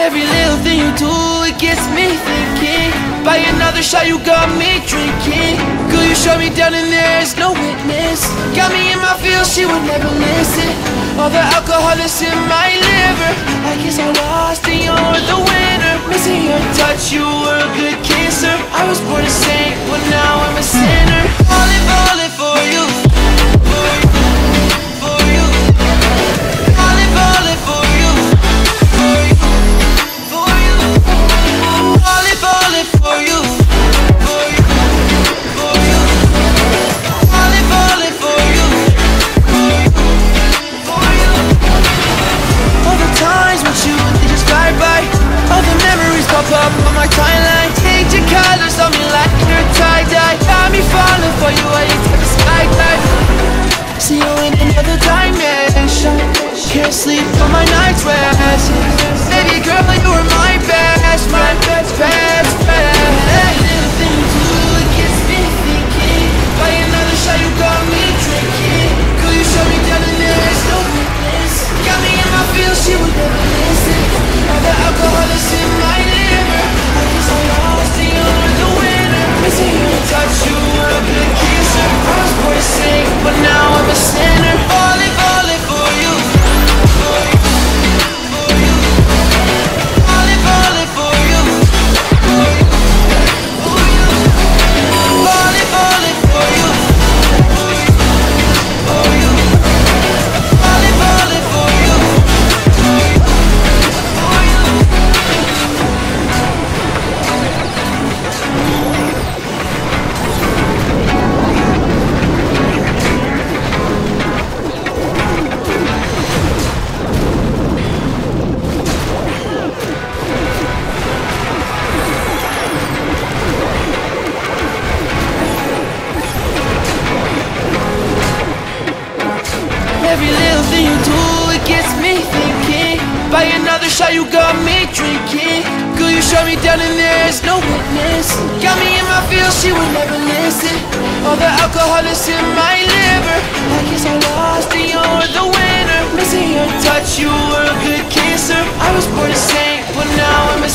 Every little thing you do, it gets me thinking. By another shot, you got me drinking. Girl, you shut me down and there's no witness. Got me in my feels, she would never listen. All the alcohol that's in my liver, I guess I lost and you're the winner. Missing your touch, you were a good kisser. I was born a saint, but now I'm a sinner. Falling for you, for you, for you. Falling for you, for you, for you. Falling for you, for you, for you. Falling for you, for you, for you. All the times with you, they just fly by. All the memories pop up on my timeline. Change your colors on me like your tie-dye. Got me falling for you, I ain't take a skydive. See you in another dimension. Can't sleep on my night's rest. Baby girl, you were my best friend, best friend. Every little thing you do, it gets me thinking. By another shot, you got me drinking. Girl, you shut me down and there's no witness. Got me in my feels, she would never listen. All the alcohol is in my liver. I guess I lost and you're the winner. Missing your touch, you were a good kisser. I was born a saint, but now I'm a sinner. Falling for you, for you, for you. Falling for you, for you, for you. Falling for you, for you, for you. Falling for you, for you, for you. Every little thing you do, it gets me thinking. By another shot, you got me drinking. Girl, you shut me down and there's no witness. Got me in my feels, she would never listen. All the alcohol is in my liver. I guess I lost and you're the winner. Missing your touch, you were a good kisser. I was born a saint, but now I'm a